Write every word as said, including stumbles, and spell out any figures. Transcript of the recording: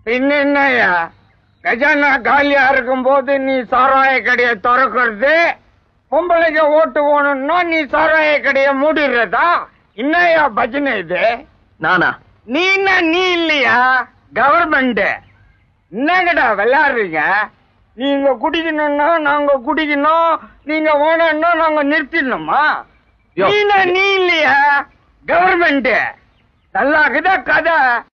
என்னையா கஜானா காலியா இருக்கும் போது நீ சாராய கடையை திறக்கிறது, பொம்பளைக்கு ஓட்டு போகணும்னா நீ சாராய கடையை மூடிடுறதா? என்னையா பஜனை இது? நானா? நீ என்ன நீ இல்லையா, கவர்மெண்ட். என்னங்கடா விளையாடுறீங்க? நீங்க குடிக்கணும்னா நாங்க குடிக்கணும், நீங்க வேணும்னா நாங்க நிறுத்திடணுமா? நீ நீ இல்லையா, கவர்மெண்ட். நல்லா இருக்குதா கதை?